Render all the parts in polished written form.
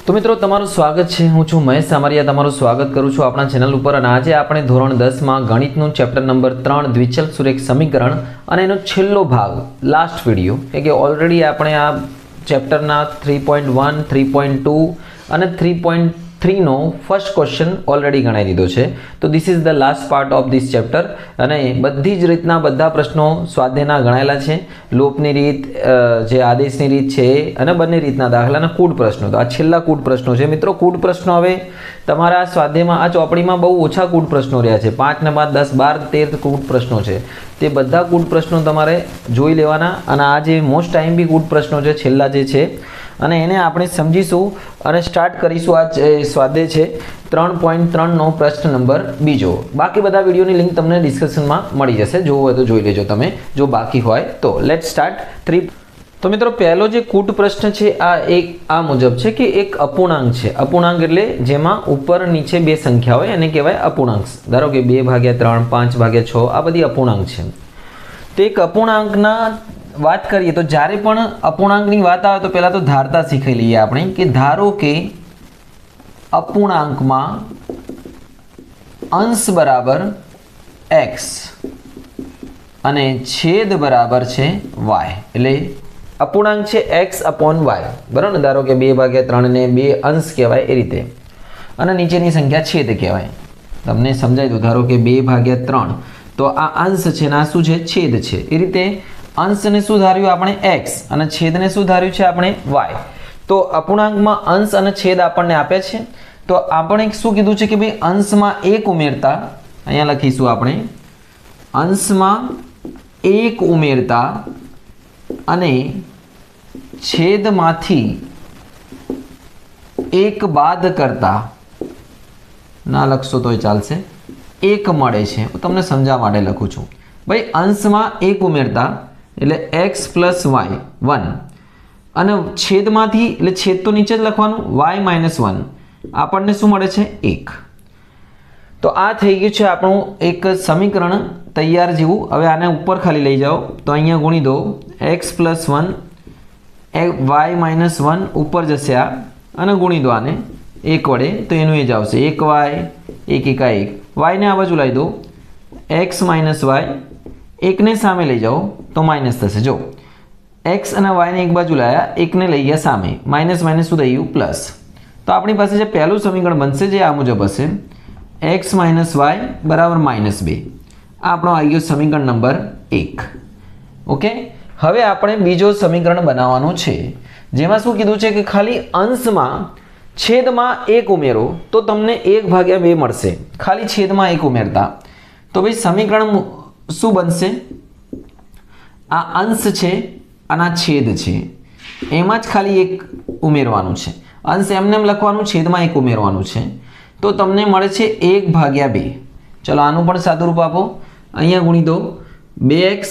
तो मित्रों तमाરું स्वागत है। हूँ छूँ महेश सामरिया, तमाરું स्वागत करूँ छूँ अपना चेनल पर। और आज આપણે ધોરણ 10 में गणितનું चैप्टर नंबर 3 द्विचल सुरेख समीकरण અને એનો છેલ્લો ભાગ લાસ્ટ વિડિયો કે ઓલરેડી આપણે આ ચેપ્ટરના 3.1 3.2 અને 3.3 નો ફર્સ્ટ ક્વેશ્ચન ઓલરેડી ગણાવી દીધો છે। તો this is the last part of this chapter અને બધી જ રીતના બધા પ્રશ્નો સ્વાધ્યાયના ગણાયેલા છે। લોપની રીત, જે આદેશની રીત છે અને બંને રીતના દાખલાના કૂટ પ્રશ્નો। તો આ છેલ્લા કૂટ પ્રશ્નો છે મિત્રો। કૂટ પ્રશ્નો હવે તમારા સ્વાધ્યાયમાં આ ચોપડીમાં બહુ ઓછા કૂટ પ્રશ્નો રહ્યા છે। 5 ને 5 10 12 13 કૂટ પ્રશ્નો છે। તે બધા કૂટ પ્રશ્નો તમારે જોઈ લેવાના અને આ જે મોસ્ટ ટાઈમ બી કૂટ પ્રશ્નો છે છેલ્લા જે છે અને એને આપણે સમજીશું અને સ્ટાર્ટ કરીશું। આ સ્વાધ્યાય છે 3.3 નો પ્રશ્ન નંબર બીજો। બાકી બધા વિડીયોની લિંક તમને ડિસ્ક્રિપ્શનમાં મળી જશે, જોવું હોય તો જોઈ લેજો તમે જો બાકી હોય તો। Let's start 3। तो मित्रों पहलो जो कूट प्रश्न है आ मुजब है कि एक अपूर्णांक है। अपूर्णांक एटले जेमां ऊपर नीचे बे संख्या होय एने कहेवाय अपूर्णांक। धारो के 2/3 5/6 आ बधी अपूर्णांक है। तो एक अपूर्णांकना बात करिए तो ज्यारे पण अपूर्णांकनी बात आवे तो पहला तो धारता शीखी लीए आपणे कि धारो के अपूर्णांकमां अंश बराबर x अने छेद बराबर छे y। एटले अपूर्णांक है x अपॉन y बराबर। धारो के 2/3 ने 2 अंश कहवाय ए रीते अने नीचेनी संख्या छेद कहवाय। तमने समझाई दो। धारो के 2/3 तो आ अंश छे ने आ शुं छे छेद छे। ए रीते अंश ने शुं धार्युं आपणे x अने छेद ने शुं धार्युं छे आपणे y। तो अपूर्णांक में अंश अने छेद आपणे आप्या छे। तो आपणे शुं कीधुं छे कि भाई अंश में 1 उमेरता अहींया लखीशुं आपणे अंश में 1 उमेरता अने छेद माथी 1 बाद करता ना लखशो तो चालशे 1 मळे छे। तमने समझवा माटे लखुं छुं। भाई अंश में 1 उमेरता एटले x + y 1 अने छेद माथी एटले छेद तो नीचे ज लखवानुं y - 1 आपणने शुं मळे छे 1। तो आ थई गयुं छे आपणुं एक समीकरण तैयार जेवुं। हवे आने ऊपर खाली लई जाओ तो अहींया गुणी दो x + 1 y - 1 ऊपर जशे आ अने गुणी दो आने 1 वडे तो एनुं ए ज आवशे 1y 1 * 1 y ने आ बाजू लाई दो x - y 1 ने सामे लई जाओ तो माइनस थशे। जो x अने y ने एक बाजू लाया 1 ने लई गया सामे माइनस माइनस शुं थई गयुं प्लस। तो आपणी पासे जे पहेलुं समीकरण बनशे जे आ मुजब हशे x - y = -2। आपणो आई गयो समीकरण नंबर 1। ओके। हवे आपणे बीजो समीकरण बनाववानुं छे जेमां शुं कीधुं छे कि खाली अंशमां छेदमां 1 उमेरो तो तमने 1/2 मळशे। खाली छेदमां 1 उमेरता तो भाई समीकरण शुं बनशे? आ अंश छे अने आ छेद छे एमां ज खाली 1 उमेरवानुं छे। अंश एमनेम लखवानुं, छेदमां 1 उमेरवानुं छे तो तमने मळे छे 1/2। चलो आनुं पण सादुं रूप आपो। अहींया गुणी दो 2x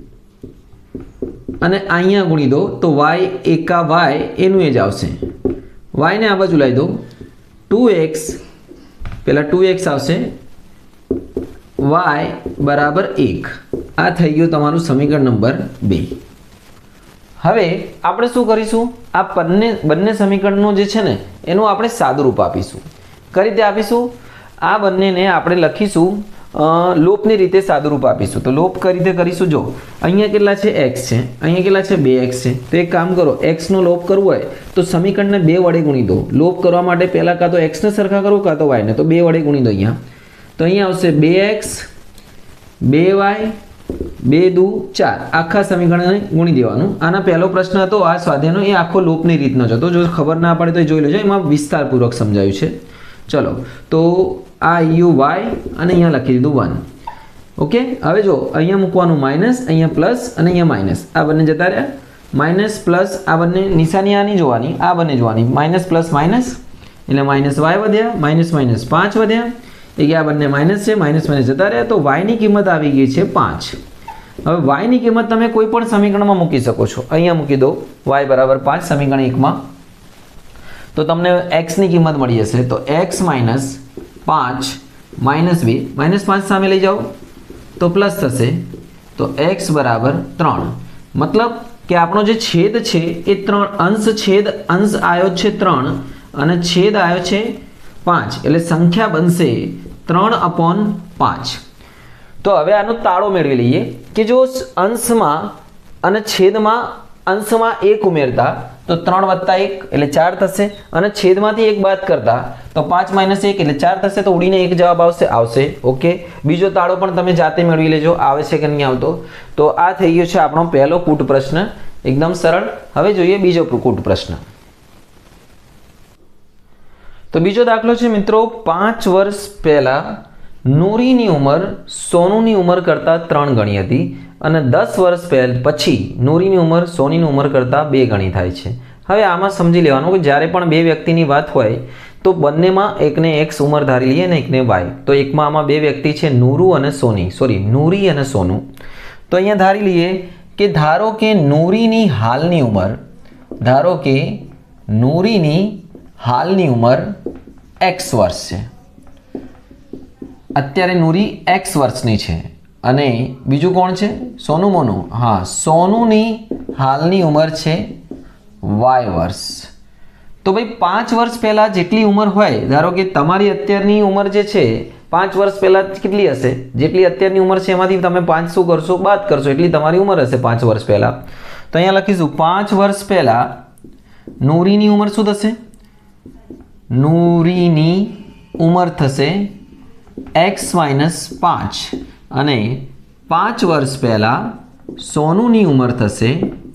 अने अहींया गुणी दो तो y एका y एनुं ए ज आवशे। y ने आ बाजू लाई दो 2x पहेला 2x आवशे y = 1। आ थई गयुं तमारुं समीकरण नंबर 2। हवे आपणे शुं करीशुं? आ बंने समीकरणनो जे छे ने एनुं आपणे सादुं रूप आपीशुं। कई रीते आपीशुं? आ बंनेने आपणे लखीशुं लोपनी रीते सादुं रूप आपीशुं। तो लोप कई रीते करीशुं? जो अहींया केटला छे x छे, अहींया केटला छे 2x छे। तो एक काम करो, x नो लोप करवो होय तो समीकरणने 2 वडे गुणी दो। लोप करवा माटे पहेला कां तो x ने सरखा करो कां तो y ने। तो 2 वडे गुणी दो अहींया। तो अहींया आवशे 2x 2y 2 × 2 = 4। आखा समीकरणने गुणी देवानुं। आना पहेलो प्रश्न हतो आ स्वाध्यायनो ए आखो लोपनी रीतनो ज हतो। जो खबर ना पड़े तो जोई लेजो, एमां विस्तारपूर्वक समजाव्युं छे। चलो तो आ यू y अने अहींया लखी दीधुं 1। ओके। हवे जो अहींया मूकवानुं माइनस, अहींया प्लस अने अहींया माइनस। आ बंने जता रह्या माइनस प्लस आ बंने निशानी आनी जोवानी, आ बंने जोवानी माइनस प्लस माइनस एटले -y वध्या माइनस माइनस 5 वध्या। ए आ बंने माइनस छे, माइनस माइनस जता रह्या तो y नी किंमत आवी गई छे 5। हवे y नी किंमत तमे कोई पण समीकरणमां मूकी शको छो। अहींया मूकी दो y = 5 समीकरण 1 मां तो तमने x नी किंमत मळी जशे। तो x - 5 - 2 -5 सामे लई जाओ तो प्लस थशे। तो x = 3 मतलब कि आपणो जे छेद छे ए 3 अंश छेद अंश आयो छे 3 અને છેદ આવ્યો છે 5 એટલે સંખ્યા બનશે 3/5. તો હવે આનો તાળો મેળવી લઈએ કે જો અંશમાં અને છેદમાં અંશમાં 1 ઉમેરતા તો 3 + 1 એટલે 4 થશે અને છેદમાંથી 1 બાદ કરતા તો 5 - 1 એટલે 4 થશે. તો ઉડીને 1 જવાબ આવશે. ઓકે, બીજો તાળો પણ તમે જાતે મેળવી લેજો આવે છે કે નહીં આવતો. તો આ થઈ ગયો છે આપણો પહેલો કૂટ પ્રશ્ન, એકદમ સરળ. હવે જોઈએ બીજો કૂટ પ્રશ્ન. તો બીજો દાખલો છે મિત્રો, 5 વર્ષ પહેલા નૂરીની ઉંમર સોનુની ઉંમર કરતાં 3 ગણી હતી અને 10 વર્ષ પછી નૂરીની ઉંમર સોનીની ઉંમર કરતાં 2 ગણી થાય છે. હવે આમાં સમજી લેવાનું કે જ્યારે પણ બે વ્યક્તિની વાત હોય તો બંનેમાં એકને એક્સ ઉંમર ધારી લઈએ અને એકને વાય. તો એકમાં આમાં બે વ્યક્તિ છે નૂરી અને સોનુ. તો અહીંયા ધારી લઈએ કે ધારો કે નૂરીની હાલની ઉંમર x વર્ષ છે. અત્યારે નૂરી x વર્ષની છે અને બીજું કોણ છે? સોનુ મોનુ. હા, સોનુની હાલની ઉંમર છે y વર્ષ. તો ભાઈ 5 વર્ષ પહેલાં જેટલી ઉંમર હોય, ધારો કે તમારી અત્યારની ઉંમર જે છે 5 વર્ષ પહેલાં કેટલી હશે? જેટલી અત્યારની ઉંમર છે એમાંથી તમે 5 શું કરશો? બાદ કરશો. એટલી તમારી ઉંમર હશે 5 વર્ષ પહેલાં. તો અહીંયા લખીશું 5 વર્ષ પહેલાં નૂરીની ઉંમર શું થશે? નૂરીની ઉંમર થશે x - 5 અને 5 વર્ષ પહેલાં સોનુની ઉંમર થશે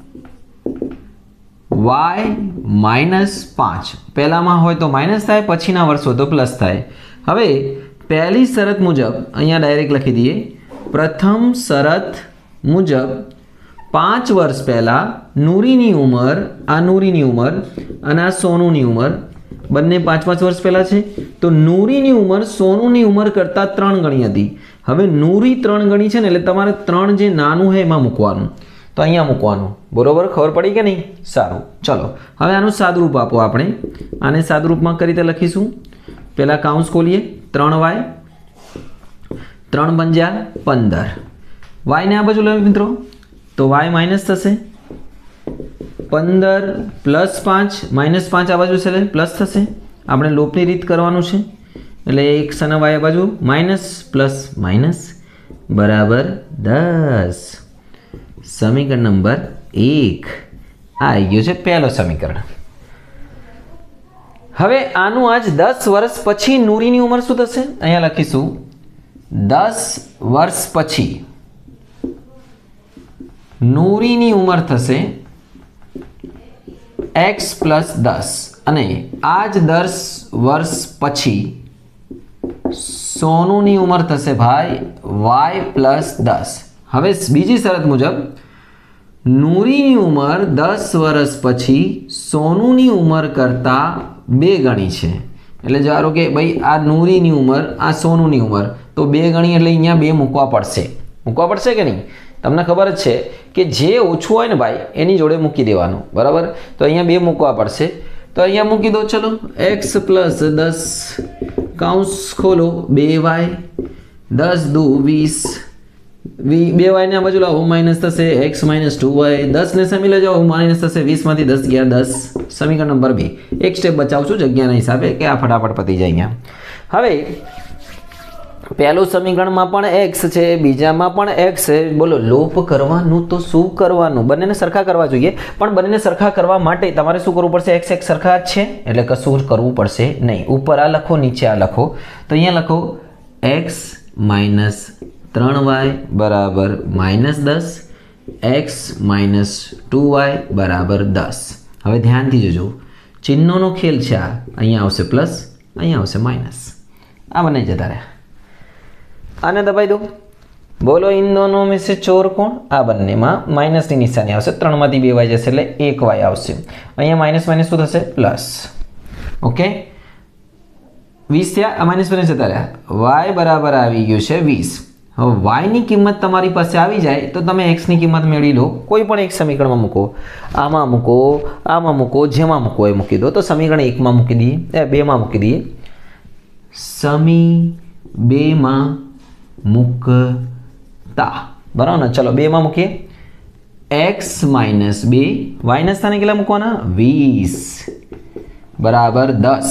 y - 5. પહેલામાં હોય તો માઇનસ થાય, પછીના વર્ષ હોય તો પ્લસ થાય. હવે પહેલી શરત મુજબ અહીંયા ડાયરેક્ટ લખી દઈએ. પ્રથમ શરત મુજબ 5 વર્ષ પહેલાં નૂરીની ઉંમર અને આ સોનુની ઉંમર બંને 5 વર્ષ પહેલાં છે. તો નૂરીની ઉંમર સોનુની ઉંમર કરતાં 3 ગણી હતી. હવે નૂરી 3 ગણી છે ને એટલે તમારે 3 જે નાનું છે એમાં મૂકવાનું. તો અહીંયા મૂકવાનું. બરોબર, ખબર પડી કે નહીં? સારું, ચલો હવે આનું સાદુરૂપ આપો. આપણે આને સાદુરૂપમાં કઈ રીતે લખીશું? પહેલાં કાઉન્સ ખોલીએ. 3y 3 × 15. y ને આ બાજુ લાવ્યો મિત્રો તો y માઇનસ થશે. 15 + 5 -5 આ બાજુ છે એટલે પ્લસ થશે. આપણે લોપની રીત કરવાનું છે એટલે x અને y આ બાજુ માઇનસ પ્લસ માઇનસ બરાબર 10. સમીકરણ નંબર 1 આ આવી ગયો છે પહેલો સમીકરણ. હવે આનું આજ 10 વર્ષ પછી નૂરીની ઉંમર શું થશે? અહીંયા લખીશું 10 વર્ષ પછી નૂરીની ઉંમર થશે x + 10 અને આજ 10 વર્ષ પછી સોનુની ઉંમર થશે ભાઈ y + 10. હવે બીજી શરત મુજબ નૂરીની ઉંમર 10 વર્ષ પછી સોનુની ઉંમર કરતાં 2 ગણી છે. એટલે ધારો કે ભાઈ આ નૂરીની ઉંમર આ સોનુની ઉંમર તો 2 ગણી એટલે અહીંયા 2 મૂકવા પડશે કે નહીં? તમને ખબર જ છે કે જે ઓછું હોય ને ભાઈ એની જોડે મૂકી દેવાનું. બરાબર, તો અહીંયા 2 મૂકવા પડશે. તો અહીંયા મૂકી દો. ચલો x + 10 કાઉન્સ ખોલો 2y 10 × 20 2y ને આ બાજુ લાવો માઇનસ થશે x - 2y 10 ને સામે લઈ જાઓ માઇનસ થશે 20 માંથી 10 ગયા 10. સમીકરણ નંબર 2. એક સ્ટેપ બચાવું છું જગ્યાના હિસાબે કે આ ફટાફટ પતી જાય અહીંયા. હવે પહેલું સમીકરણમાં પણ x છે, બીજામાં પણ x છે. બોલો લોપ કરવાનું તો શું કરવાનું? બંનેને સરખા કરવા જોઈએ, પણ બંનેને સરખા કરવા માટે તમારે શું કરવું પડશે? x સરખા જ છે એટલે કશું કરવું પડશે નહીં. ઉપર આ લખો, નીચે આ લખો. તો અહીંયા લખો x - 3y બરાબર -10 x - 2y બરાબર 10. હવે ધ્યાનથી જોજો, ચિહ્નોનો ખેલ છે. અહીંયા આવશે પ્લસ, અહીંયા આવશે માઇનસ. આ બંને જતા રહ્યા. આને દબાઈ દો. બોલો ઇન દોનો में से ચોર કોણ? આ બંનેમાં માઇનસની નિશાની આવશે. 3 માંથી 2y જશે એટલે 1y આવશે. અહીંયા માઇનસ માઇનસ શું થશે? પ્લસ. ઓકે, 20 થયા, આ માઇનસ માઇનસ જતા રહ્યા. y બરાબર આવી ગયું છે 20. હવે y ની કિંમત તમારી પાસે આવી જાય તો તમે x ની કિંમત મેળવી લો. કોઈ પણ એક સમીકરણમાં મૂકો, આમાં મૂકો, જેમાં મૂકો એ મૂકી દો. તો સમીકરણ 1 માં મૂકી દઈએ, 2 માં મૂકી દઈએ. સમી 2 માં મૂકતા બરાબર ને? ચલો 2 માં મૂકીએ. x - 2 y ના સ્થાને કેટલા મૂકવાના? 20 बराबर 10।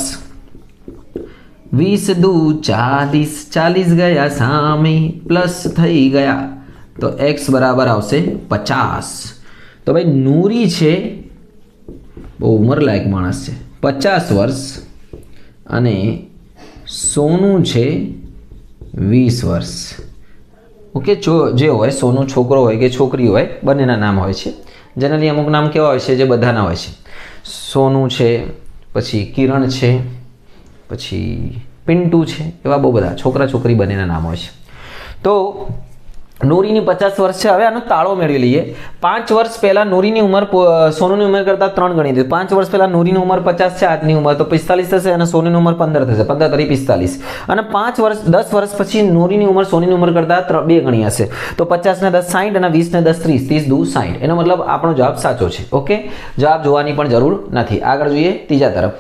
20 दू 40, 40 गया सामे प्लस थई गया तो x बराबर आवशे 50। तो भाई नूरी छे बहु उमरलायक माणस छे 50 वर्ष अने सोनू छे 20 वर्ष। ओके, जे होय सोनू छोकरो होय के छोकरी होय बंनेना नाम होय छे। जनरली अमुक नाम केवा होय छे जे बधाना होय छे। सोनू छे, पछी किरण छे, पछी पिंटू छे, एवा बहु बधा छोकरा छोकरी बंनेना नाम होय छे। तो नूरीनी 50 वर्ष है। हवे आनो ताळो मेळवी लईए। 5 वर्ष पहला नूरीनी उमर सोनूनी उमर करता 3 गणी थी। 5 वर्ष पहला नूरीनी उमर 50 छे, આજની उमर तो 45 થશે અને સોનીની ઉમર 15 થશે। 15 તરી 45 અને 5 વર્ષ 10 વર્ષ પછી નૂરીની ઉમર સોનીની ઉમર કરતા 2 ગણી હશે। તો 50 ને 10 60 અને 20 ને 10 30, 30 દુ 60। એનો મતલબ આપણો જવાબ સાચો છે। ઓકે, જવાબ જોવાની પણ જરૂર નથી। આગળ જોઈએ ત્રીજા તરફ।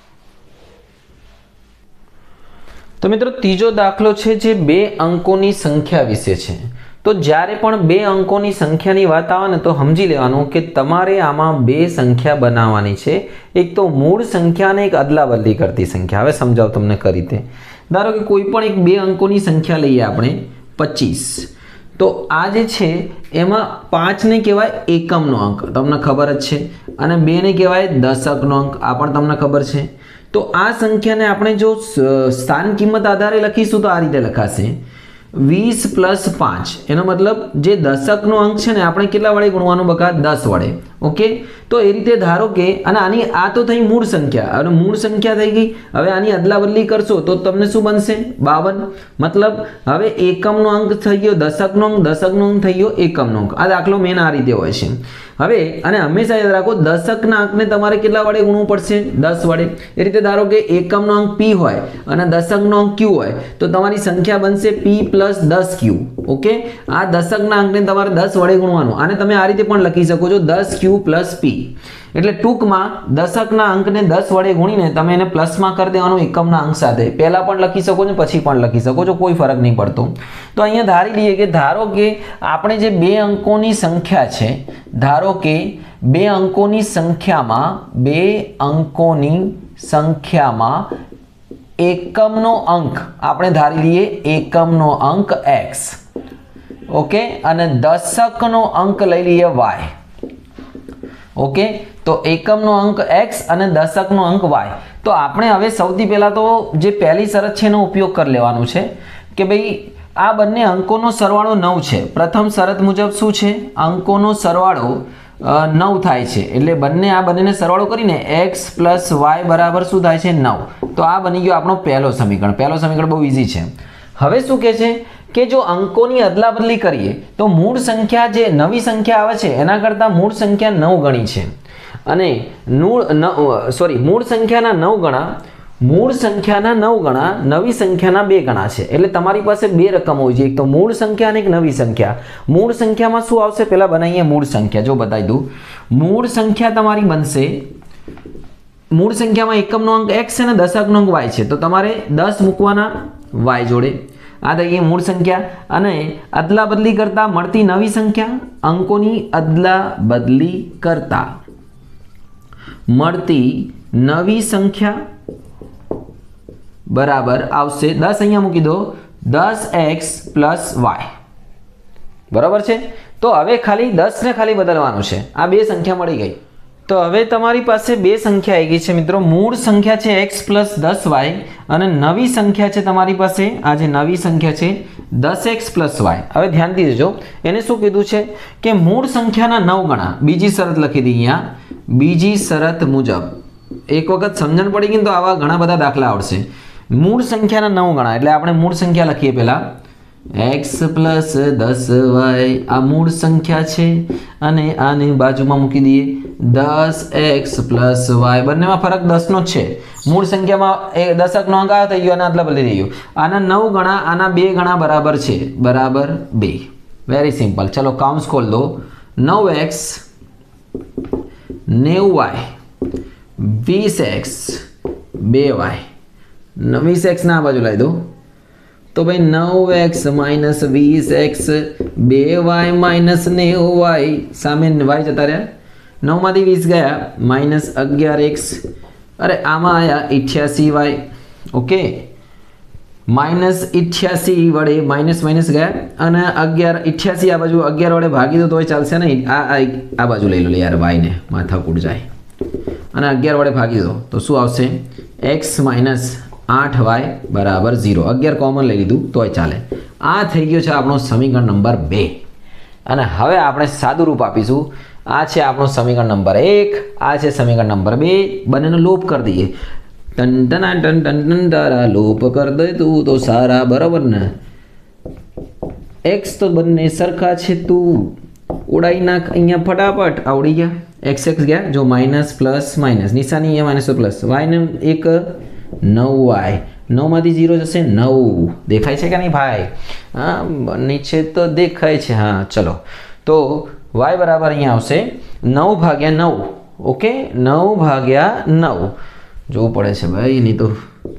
तो मित्रों तीजो दाखलो छे जे 2 अंकोनी संख्या विषे छे। तो ज्यारे पण 2 अंकोनी संख्यानी वात आवे ने तो समजी लेवानुं के तमारे आमां 2 संख्या बनाववानी छे। एक तो मूळ संख्या ने एक अदला-बदली करती संख्या। हवे समजाव तमने कई रीते। धारो के कोई पण एक 2 अंकोनी संख्या लईए आपणे 25। तो आ जे छे एमां 5 ने कहेवाय एकमनो अंक, तमने खबर ज छे, अने 2 ने कहेवाय दशकनो अंक, आ पण तमने खबर छे। तो आ संख्या ने आपणे जो स्थान किंमत आधारे लखीशुं तो आ रीते लखाशे 20 + 5। एनो मतलब जे दशकनो अंक छे ने आपणे केटला वडे गुणवानो बका 10 वडे। ओके, तो ए रीते धारो के अने आनी आ तो थई मूळ संख्या, अने मूळ संख्या थई गई। हवे आनी अदला बदली करशो तो तमने शुं बनशे 52। मतलब हवे एकमनो अंक थई गयो दशकनो अंक, दशकनो अंक थई गयो एकमनो अंक। आ दाखलो मेन आ रीते होय छे। हवे अने हमेशा याद राखो दशकना अंकने तमारे केटला वडे गुणવું પડશે 10 वडे। ए रीते धारो के एकमनो अंक p होय अने दशकनो अंक q होय तो तमारी संख्या बनशे p + 10q। ओके, आ दशकना अंकने तमारे 10 वडे गुणवानो। आने तमे आ रीते पण लखी शको छो 10q + p। એટલે ટૂંકમાં દશકના અંકને 10 વડે ગુણીને તમે એને પ્લસમાં કરી દેવાનું એકમના અંક સાથે। પહેલા પણ લખી શકો છો પછી પણ લખી શકો છો, કોઈ ફરક નહીં પડતો। તો અહીંયા ધારી લઈએ કે ધારો કે આપણે જે 2 અંકોની સંખ્યા છે, ધારો કે 2 અંકોની સંખ્યામાં એકમનો અંક આપણે ધારી લઈએ એકમનો અંક x। ઓકે, અને દશકનો અંક લઈ લઈએ y। ओके, तो एकमनो अंक x अने दशकनो अंक y। तो आपणे हवे सौथी पहेला तो जे पहली शरत छे एनो उपयोग कर लेवानो छे के भाई आ बंने अंकोनो सरवाळो 9 छे। प्रथम शरत मुजब शुं छे अंकोनो सरवाळो 9 थाय छे। एटले बंने आ बंनेने सरवाळो करीने x + y बराबर शुं थाय छे 9। तो आ बनी गयो आपणो पहेलो समीकरण। पहेलो समीकरण बहु इजी छे। हवे शुं कहे छे કે જો અંકોની અદલા બદલી કરીએ તો મૂળ સંખ્યા જે નવી સંખ્યા આવે છે એના કરતા મૂળ સંખ્યા 9 ગણી છે અને મૂળ સંખ્યાના 9 ગણા નવી સંખ્યાના 2 ગણા છે। એટલે તમારી પાસે 2 રકમ હોવી જોઈએ, એક તો મૂળ સંખ્યા અને એક નવી સંખ્યા। મૂળ સંખ્યામાં શું આવશે પહેલા બનાવીએ મૂળ સંખ્યા। જો બતાવી દઉં, મૂળ સંખ્યા તમારી બનશે, મૂળ સંખ્યામાં એકમનો અંક x છે અને દશકનો અંક y છે તો તમારે 10 મૂકવાના y જોડે। आ दईए मूळ संख्या अने अदला बदली करता मळती नवी संख्या, अंकोनी अदला बदली करता मळती नवी संख्या बराबर आवशे 10। अहींया मूकी दो 10x + y बराबर छे। तो हवे खाली 10 ने खाली बदलवानुं छे। आ 2 संख्या मळी गई। तो हवे तमारी पासे 2 संख्या आई गई छे मित्रों। मूळ संख्या छे x + 10y अने नवी संख्या छे तमारी पासे आ जे नवी संख्या छे 10x + y। हवे ध्यानथी जोजो, एने शुं कीधुं छे के मूळ संख्याना 9 गणा। बीजी शरत लखी दी अहींया, बीजी शरत मुजब एक वखत समजण पड़ी गई तो आवा घणा बधा दाखला आवडशे। मूळ संख्याना 9 गणा એટલે આપણે મૂળ સંખ્યા લખીએ પહેલા x + 10y आ मूळ संख्या छे अने आने बाजुमां मूकी दीए 10x + y। बंनेमां फरक 10 नो छे। मूळ संख्यामां दशकनो अंक आ थई गयो अने आटला बदली गयो। आना 9 गणा आना 2 गणा बराबर छे, बराबर 2। Very simple. चलो काउंस खोल दो। 9x 90y 20x 2y 20x ना बाजू लाई दो तो भाई 9x - 20x 2y - 90y सामे y जता रह्या। 9 मांथी 20 गया -11x अरे आमा आया 88y ओके -88 वडे माइनस माइनस गया અને 11 88 આ બાજુ 11 વડે ભાગી દો તોય ચાલશે નહીં આ બાજુ લઈ લો યાર y ને માથાકૂટ જાય અને 11 વડે ભાગી દો તો શું આવશે x - 8y = 0 11 કોમન લઈ લીધું તોય ચાલે આ થઈ ગયો છે આપણો સમીકરણ નંબર 2 અને હવે આપણે સાદું રૂપ આપીશું આ છે આપણો સમીકરણ નંબર 1 આ છે સમીકરણ નંબર 2 બંનેનો લોપ કરી દઈએ टन टन टन टन टन तारा लोप कर दे तू तो सारा बराबर ने एक्स तो बन्ने सरखा छे तू उड़ाई नाख अहींया फटाफट आवड़ी गया एक्स एक्स गया जो माइनस प्लस माइनस निशानी है माइनस प्लस वाय ने एक 9y 9 मांथी 0 जशे 9 देखाय छे के नहीं भाई हाँ नीचे तो देखाय छे हाँ चलो तो y बराबर अहींया आवशे 9/9 ओके 9/9 जो पड़े छे भाई नहीं तो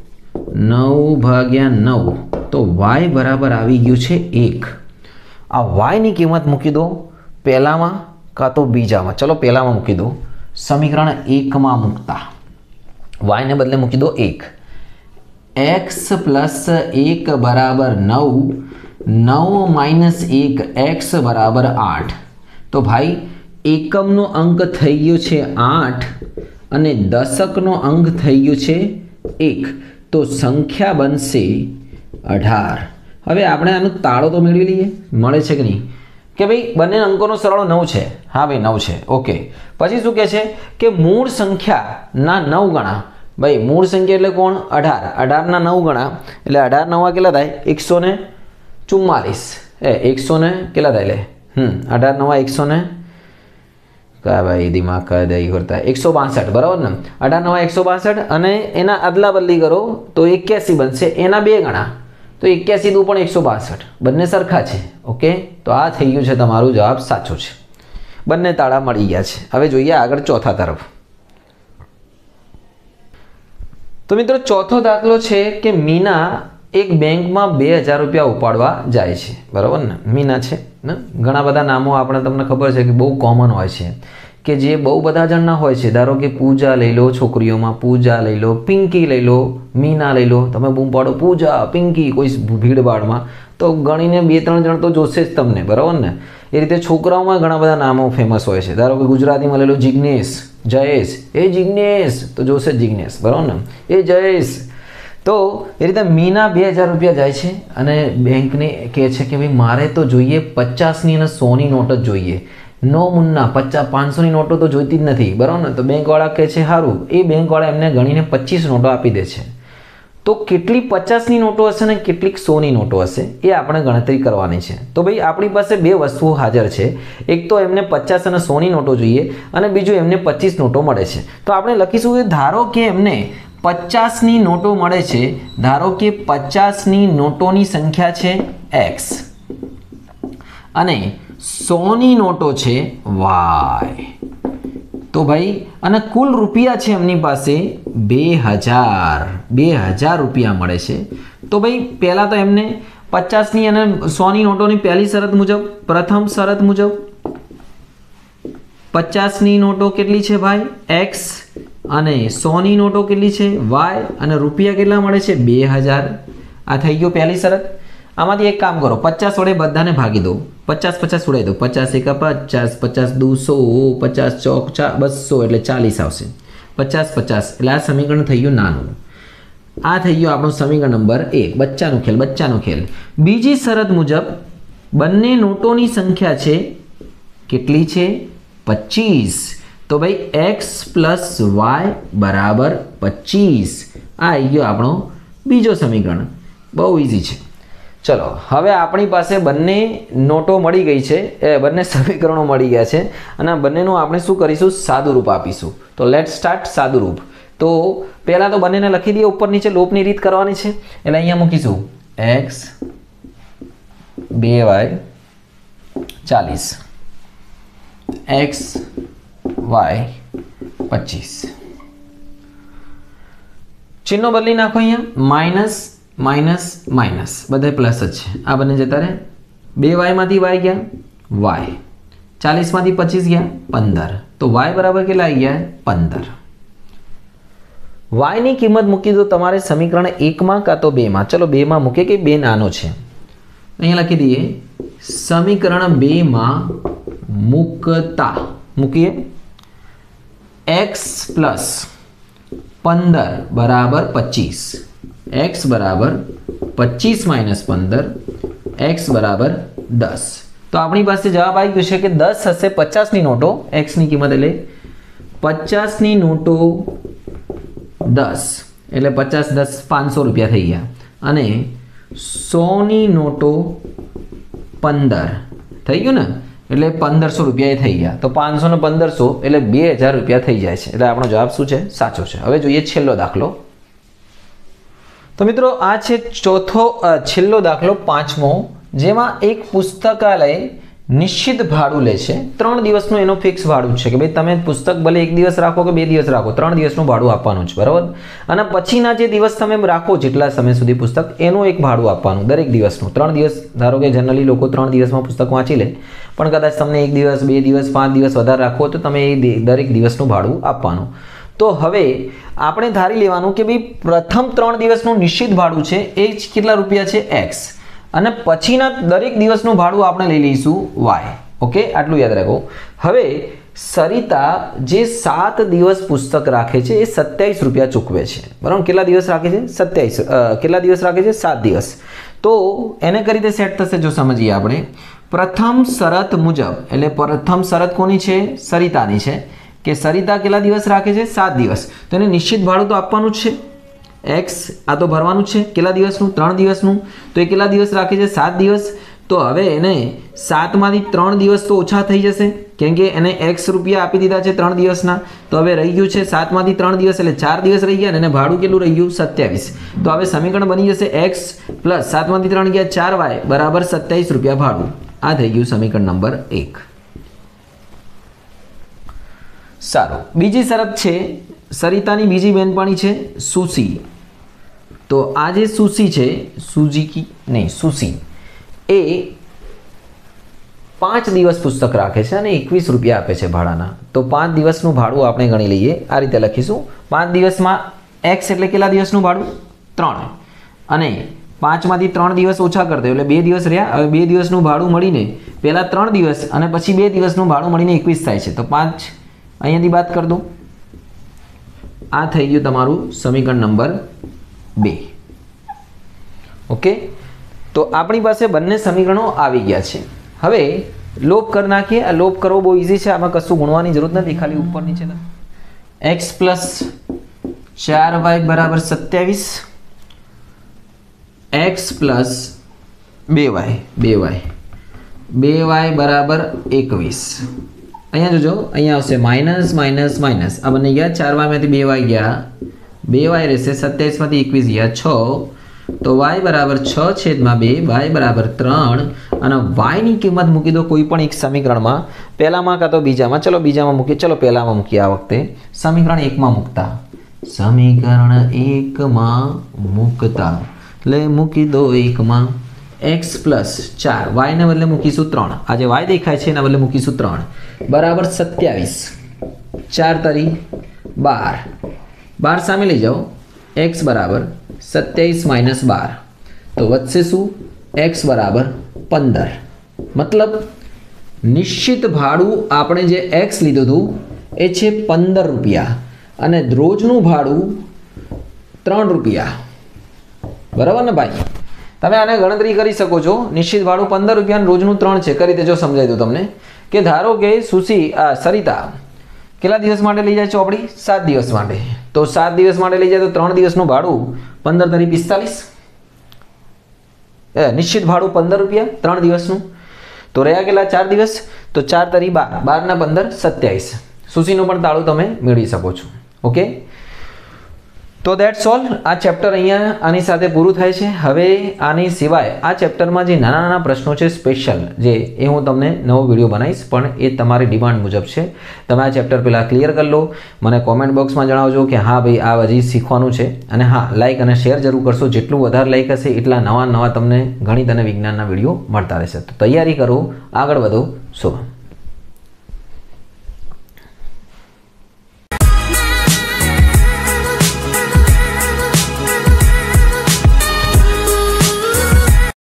9/9 तो y बराबर आवी गयुं छे 1 आ y नी किंमत मूकी दो पहला में का तो बीजा में चलो पहला में मूकी दो समीकरण 1 में मूकता y ने बदले मूकी दो 1 x + 1 बराबर 9 9 - 1 x बराबर 8 तो भाई एकम नो अंक थई गयो छे 8 અને દશકનો અંક થઈ ગયો છે 1 તો સંખ્યા બનશે 18 હવે આપણે આનો તાળો તો મેળવી લઈએ મળે છે કે નહીં કે ભાઈ બંને અંકોનો સરવાળો 9 છે હા ભાઈ 9 છે ઓકે પછી શું કહે છે કે મૂળ સંખ્યાના 9 ગણા ભાઈ મૂળ સંખ્યા એટલે કોણ 18 18 ના 9 ગણા એટલે 18 9 કેટલા થાય 144 100 ને કેટલા થાય લે 18 9 100 क्या भाई दिमाग का दही करता है 162 बराबर ने 18 9 162 અને એના અદલા બદલી કરો તો 81 બનશે એના બે ગણા તો 81 દુ પણ 162 બંને સરખા છે ઓકે તો આ થઈ ગયું છે તમારું જવાબ સાચો છે બંને તાળા મળી ગયા છે હવે જોઈએ આગળ ચોથા તરફ તો મિત્રો ચોથો દાખલો છે કે મીના एक बैंक में 2000 रुपया उपाड़वा जाए छे बराबर ने मीना छे ने घणा बधा नामों आपणे तमने खबर छे कि बहु कॉमन होय छे कि जे बहु बधा जणना होय छे धारो के पूजा लई लो छोकरीओमां पूजा लई लो पिंकी लई लो मीना लई लो तमे बूम पाडो पूजा पिंकी कोई भीड़भाड़मां तो गणीने 2-3 जण तो जोशे ज तमने बराबर ने ए रीते छोकराओमां घणा बधा नामों फेमस होय छे धारो के गुजरातीमां लई लो जिग्नेश जयेश ए जिग्नेश तो जोशे जिग्नेश बराबर ने ए जयेश तो ये रीते मीना 2000 रुपया जाए छे अने बैंक ने कहे छे कि भाई मारे तो जोईए 50 नी अने 100 नी नोट ज जोईए नो मुन्ना 50 500 नी नोटो तो जोईती ज नथी बराबर ने तो बैंक वाळा कहे छे हारू ए बैंक वाळा एमने गणीने 25 नोटो आपी दे छे तो केटली 50 नी नोटो हशे ने केटलीक 100 नी नोटो हशे ए आपणे गणतरी करवानी छे तो भाई आपणी पासे बे वस्तुओ हाजर छे एक तो एमने 50 अने 100 नी नोटो जोईए अने बीजुं एमने 25 नोटो मळे छे तो आपणे लखीशुं के धारो के एमने 50 नी नोटो मळे छे धारो के 50 नी नोटोनी संख्या छे x अने 100 नी नोटो छे y तो भाई अने कुल रुपया छे एमनी पासे 2000 रुपया मळे छे तो भाई पहला तो एमने 50 नी अने 100 नी नोटोनी पहली शरत मुजब प्रथम शरत मुजब 50 नी नोटो केटली छे भाई x અને 100 ની નોટો કેટલી છે y અને રૂપિયા કેટલા મળે છે 2000 આ થઈ ગયો પહેલી શરત આમાંથી એક કામ કરો 50 વડે બધાને ભાગી દો 50 50 ઉડાઈ દો 50 1 50 50 2 100 50 ચોક 200 એટલે 40 આવશે 50 50 એટલે આ સમીકરણ થઈ ગયું નાનું આ થઈ ગયો આપણો સમીકરણ નંબર 1 બચ્ચાનો ખેલ બીજી શરત મુજબ બંને નોટોની સંખ્યા છે કેટલી છે 25 तो भाई x + y बराबर 25 आई गयो आपणो बीजो समीकरण बहु इजी है चलो हवे अपनी पासे बंने नोटो मळी गई है बंने समीकरणों मळी गया है अने बंनेनुं आपणे शुं करीशुं सादुं रूप आपीशुं तो लेट्स स्टार्ट सादुं रूप तो पहला तो बंनेने लखी दीए ऊपर नीचे लोपनी रीत करवानी है एटले अहींया मूकीशुं x 2y 40 x y 25 चिन्हों बदली नाखो अहींया माइनस माइनस माइनस बधे प्लस ज छे आ बने जता रहे 2y मांथी y गया y 40 मांथी 25 गया 15 तो y बराबर केटला आई गया 15 y ની કિંમત મૂકી દો તમારે સમીકરણ 1 માં કાં તો 2 માં. ચલો 2 માં મૂકે કે 2 નાનો છે. અહીંયા લખી દઈએ સમીકરણ 2 માં મૂકીએ x પ્લસ 15 બરાબર 25, x બરાબર 25 માઇનસ 15, x બરાબર 10. તો આપણી પાસે જવાબ આવી ગયો છે કે 10 હશે 50ની નોટો, x ની કિંમત એટલે 50ની નોટો 10 એટલે 50 10 500 રૂપિયા થઈ ગયા, અને 100ની નોટો 15 થઈ ગયું ને, એટલે 1500 રૂપિયા થઈ ગયા. તો 500 ને 1500 એટલે 2000 રૂપિયા થઈ જાય છે. એટલે આપણો જવાબ શું છે? સાચો છે. હવે જોઈએ છેલ્લો દાખલો. તો મિત્રો આ છે છેલ્લો દાખલો 5મો, જેમાં એક પુસ્તકાલય નિશ્ચિત ભાડું લે છે. 3 દિવસનું એનું ફિક્સ ભાડું છે કે ભાઈ તમે પુસ્તક ભલે 1 દિવસ રાખો કે 2 દિવસ રાખો, 3 દિવસનું ભાડું આપવાનું છે, બરાબર. અને પછીના જે દિવસ તમે રાખો જેટલા સમય સુધી પુસ્તક, એનું એક ભાડું આપવાનું દરેક દિવસનું. 3 દિવસ ધારો કે જનરલી લોકો 3 દિવસમાં પુસ્તક વાંચી લે, પણ કદાચ તમને 1 દિવસ 2 દિવસ 5 દિવસ વધારે રાખો તો તમે એ દરેક દિવસનું ભાડું આપવાનું. તો હવે આપણે ધારી લેવાનું કે ભાઈ પ્રથમ 3 દિવસનું નિશ્ચિત ભાડું છે એ જ કેટલા રૂપિયા છે? x, અને પછીના દરેક દિવસનું ભાડું આપણે લઈ લઈશું y. ઓકે, આટલું યાદ રાખો. હવે સરિતા જે 7 દિવસ પુસ્તક રાખે છે એ 27 રૂપિયા ચૂકવે છે, બરાબર. કેટલા દિવસ રાખે છે? 27. કેટલા દિવસ રાખે છે? 7 દિવસ. તો એને કઈ રીતે સેટ થશે જો સમજીએ આપણે. પ્રથમ શરત મુજબ, એટલે પ્રથમ શરત કોની છે? સરિતાની છે કે સરિતા કેટલા દિવસ રાખે છે? 7 દિવસ. તો એને નિશ્ચિત ભાડું તો આપવાનું જ છે, x આ તો ભરવાનું છે. કેટલા દિવસનું? 3 દિવસનું. તો એ કેટલા દિવસ રાખે છે? 7 દિવસ. તો હવે એને 7 માંથી 3 દિવસ તો ઓછા થઈ જશે, કેમ કે એને x રૂપિયા આપી દીધા છે 3 દિવસના. તો હવે રહી ગયું છે 7 માંથી 3 દિવસ એટલે 4 દિવસ રહી ગયા, અને એને ભાડું કેટલું રહી ગયું? 27. તો હવે સમીકરણ બની જશે x પ્લસ 7 માંથી 3 ગયા 4y બરાબર 27 રૂપિયા ભાડું. આ થઈ ગયું સમીકરણ નંબર 1. સારું. બીજી શરત છે, સરિતાની બીજી બહેનપણી છે સુસી. તો આ જે સુસી છે, સુસી એ 5 દિવસ પુસ્તક રાખે છે અને 21 રૂપિયા આપે છે ભાડાના. તો 5 દિવસનું ભાડું આપણે ગણી લઈએ. આ રીતે લખીશું. 5 દિવસમાં x એટલે કેટલા દિવસનું ભાડું? 3. અને 5 માંથી 3 દિવસ ઓછા કરી દો એટલે 2 દિવસ રહ્યા. હવે 2 દિવસનું ભાડું મળીને પહેલા 3 દિવસ અને પછી 2 દિવસનું ભાડું મળીને 21 થાય છે. તો 5 અહીંયાથી બાદ કરી દો. આ થઈ ગયું તમારું સમીકરણ નંબર 2. ઓકે, તો આપણી પાસે બંને સમીકરણો આવી ગયા છે. હવે લોપ કરી નાખીએ. આ લોપ કરવો બહુ ઇઝી છે, આમાં કશું ગુણવાની જરૂર નથી, ખાલી ઉપર નીચે x પ્લસ 4y બરાબર 27, x પ્લસ 2y બરાબર 21. અહીંયા જોજો, અહીંયા આવશે માઇનસ માઇનસ માઇનસ, આ બંને ગયા 4y માંથી 2y ગયા, 2y રહેશે, 27 માંથી 21 ગયા 6. તો y બરાબર 6/2, y બરાબર 3, અને y ની કિંમત મૂકી દો કોઈ પણ એક સમીકરણમાં, પહેલામાં કાં તો બીજામાં. ચલો બીજામાં મૂકીએ, ચલો પહેલામાં મૂકીએ. આ વખતે સમીકરણ 1 માં મૂકતા, સમીકરણ 1 માં મૂકતા એટલે મૂકી દો 1 માં x પ્લસ 4, y ને બદલે મૂકીશું 3. આ જે y દેખાય છે એના બદલે મૂકીશું 3 બરાબર 27. 4 તરી 12, 12 સામે લઈ જાઓ. x બરાબર 27 માઇનસ 12, તો વધશે શું? x બરાબર 15. મતલબ નિશ્ચિત ભાડું આપણે જે x લીધું હતું એ છે 15 રૂપિયા, અને રોજનું ભાડું 3 રૂપિયા, બરાબર ને ભાઈ? તમે આને ગણતરી કરી શકો છો. નિશ્ચિત ભાડું 15 રૂપિયા, રોજનું 3 છે. કઈ રીતે જો સમજાવી દઉં તમને, કે ધારો કે સરિતા કેટલા દિવસ માટે લઈ જાય ચોપડી? 7 દિવસ માટે. તો 7 દિવસ માટે લઈ જાય તો 3 દિવસનું ભાડું 15 તરી 45, નિશ્ચિત ભાડું 15 રૂપિયા 3 દિવસનું. તો રહ્યા કેટલા? 4 દિવસ. તો 4 તરી 12, 12 ના 15 27. સુશીનું પણ તાળું તમે મેળવી શકો છો. ઓકે, તો દેટ્સ ઓલ. આ ચેપ્ટર અહીંયા આની સાથે પૂરું થાય છે. હવે આની સિવાય આ ચેપ્ટરમાં જે નાના નાના પ્રશ્નો છે સ્પેશિયલ, જે એ હું તમને નવો વિડીયો બનાવીશ, પણ એ તમારી ડિમાન્ડ મુજબ છે. તમે આ ચેપ્ટર પહેલાં ક્લિયર કરી લો, મને કોમેન્ટ બોક્સમાં જણાવજો કે હા ભાઈ આ હજી શીખવાનું છે. અને હા, લાઇક અને શેર જરૂર કરશો. જેટલું વધારે લાઇક હશે એટલા નવા નવા તમને ગણિત અને વિજ્ઞાનના વિડીયો મળતા રહેશે. તો તૈયારી કરો, આગળ વધો. શુભ.